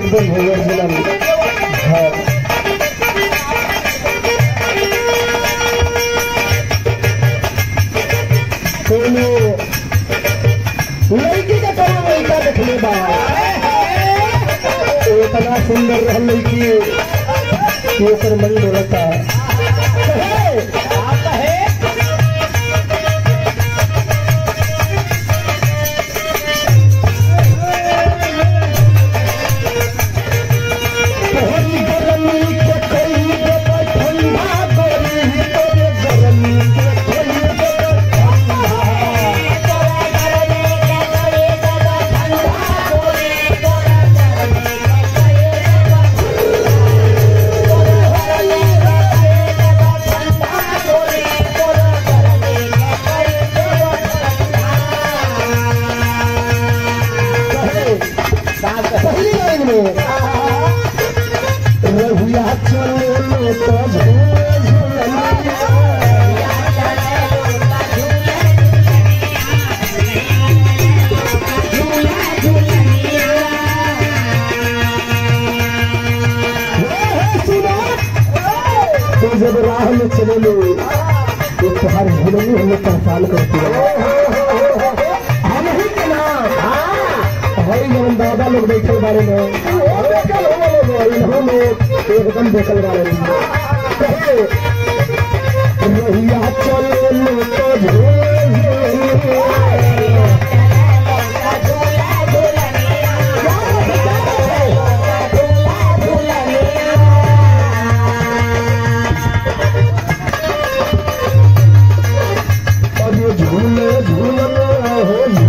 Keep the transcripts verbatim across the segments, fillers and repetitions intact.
एकदम ओरिजिनल घर। कोनो लड़की के कोनो लड़का देखले बा इतना सुंदर रह लड़की कि ओकर मन डोलता रहुआ चलो तो तो जब राह में चले लो तो तुम्हार झूलनी हमें परेशान करती है। हम ही के नाम भाई जब दादा लोग देखल बारे में एकदम देखल बारे में रहिया चलो तो झूले झूलना हो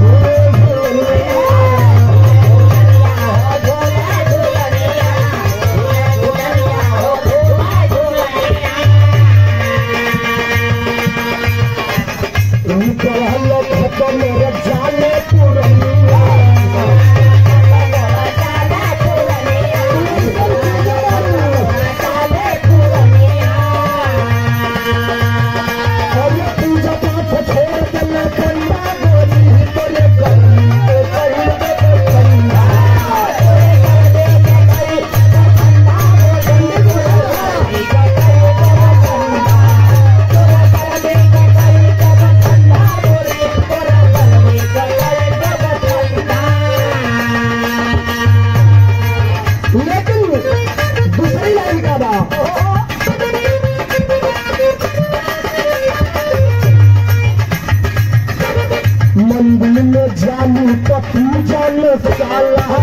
मंदिर में जालू तो पूजा न साला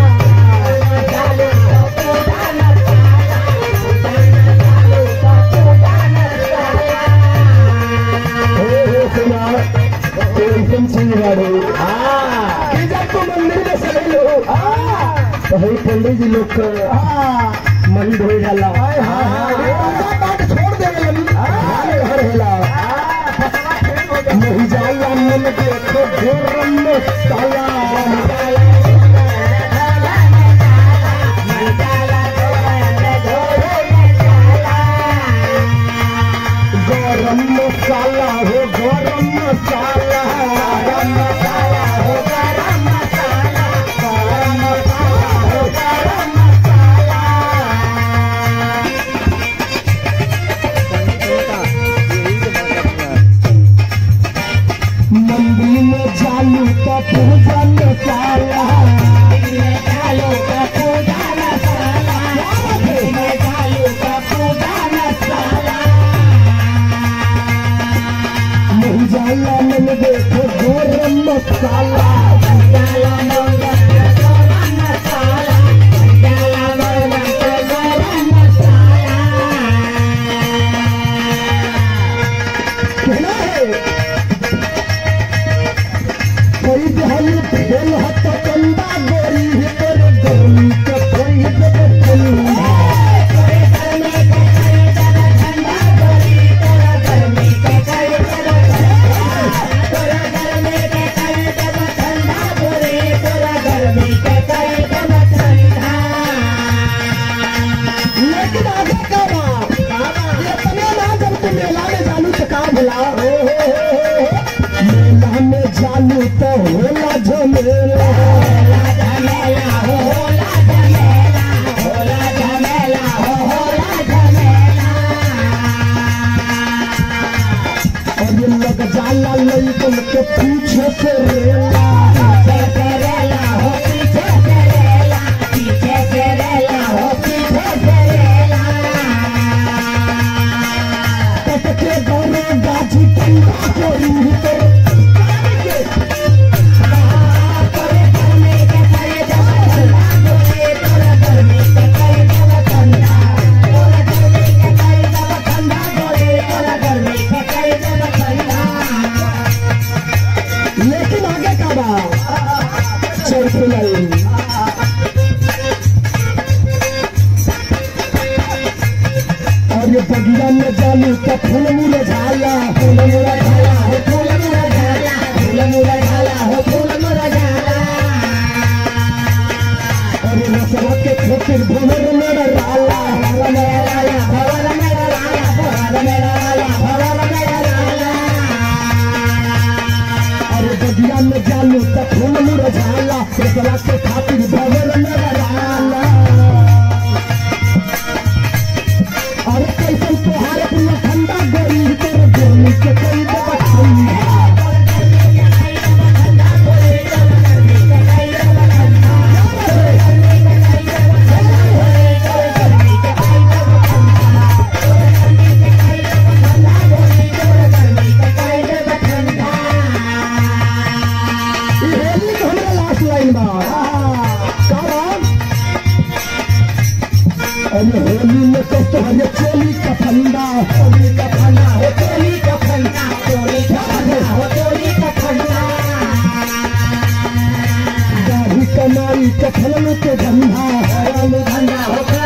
मंदिर में सभी लोग तो पंडित जी लोग मन धोई जाला छोड़ देवे घर होला नहीं जाला मन देखो गरम मसाला गरम मसाला हो गरम मसाला गरम मसाला हो गरम मसाला गरम मसाला हो गरम मसाला। मंदिर में जालू का पूजा न साला जालू का पूजा न साला जालू का पूजा न साला नहीं जाला मन देखो गरम मसाला जाला मन देखो गरम मसाला जाला मन देखो गरम मसाला। कहना है कोई जहल दिल हट कंदा गोरी हितर गर्मी के कोई जब चलूं कोई गर्मी के कोई जब ठंडा गोरी तेरा गर्मी के कोई जब तेरा गर्मी के कोई जब ठंडा गोरी तेरा गर्मी के कोई जब ठंडा। लेकिन आगे का बाबा ये तने ना जब तुम मेला में जालू तो काम भला मेला में जालू तो होला झमेला होला झमेला होला झमेला और सुनाई और ये बगिया में जालू का फूल मुरझाया फूल मुरझाया हो फूल मुरझाया फूल मुरझाया हो फूल मुरझाया और ये रसवा के खातिर भंवर मेरा लाला भंवर मेरा लाला भंवर मेरा लाला भंवर मेरा लाला भंवर मेरा लाला और बगिया में जालू का फूल मुरझाया रसवा के खातिर भंवर मेरा लाला और कैसन तोहार अपना ठंडा गोरी तेरे गर्मी के कोई बचाई होली में तो तुम्हारे चोली का फंदा चोली का फंदा हो चोली का फंदा चोली का फंदा हो चोली का फंदा दाढ़ी कमाई के फलन के धंधा धंधा हो